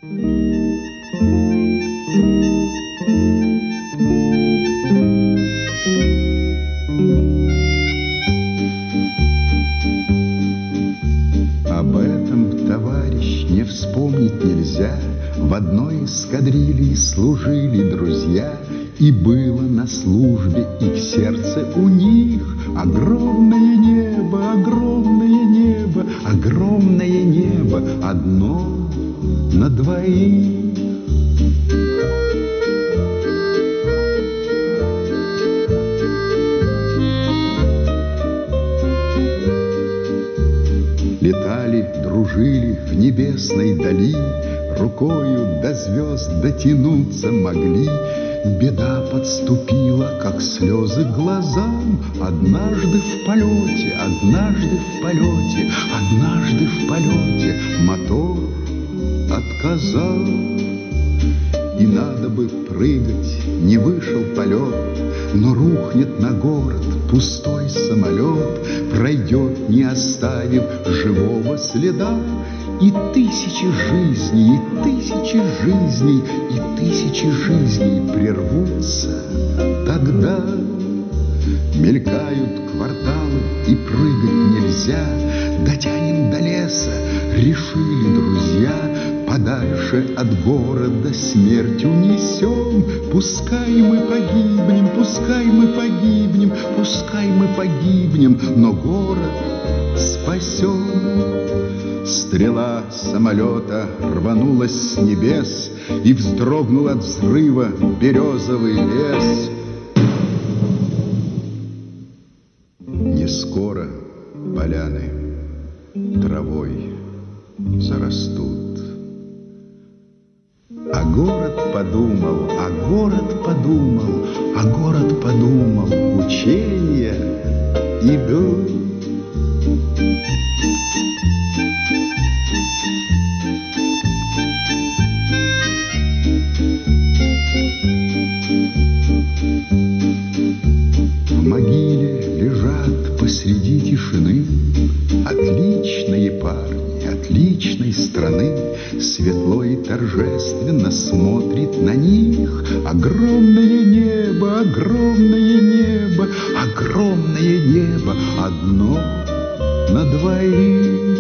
Об этом, товарищ, не вспомнить нельзя. В одной эскадрильи служили друзья, и было на службе их сердце у них огромное небо, огромное небо, огромное небо, одно на двоих. Летали, дружили в небесной дали, рукою до звезд дотянуться могли. Беда подступила, как слезы к глазам. Однажды в полете, однажды в полете, однажды в полете мотор отказал. И надо бы прыгать, не вышел полет, но рухнет на город пустой самолет, пройдет, не оставив живого следа. И тысячи жизней, и тысячи жизней, и тысячи жизней прервутся тогда. Мелькают кварталы, и прыгать нельзя. Дотянем до леса, решили друзья. Подальше от города смерть унесем. Пускай мы погибнем, пускай мы погибнем, пускай мы погибнем, но город спасем. Стрела самолета рванулась с небес, и вздрогнул от взрыва березовый лес. Не скоро поляны травой зарастут. А город подумал, а город подумал, а город подумал, учения идут. В могиле лежат посреди тишины отличные парни, отличной страны. Светло и торжественно смотрит на них огромное небо, огромное небо, огромное небо, одно на двоих.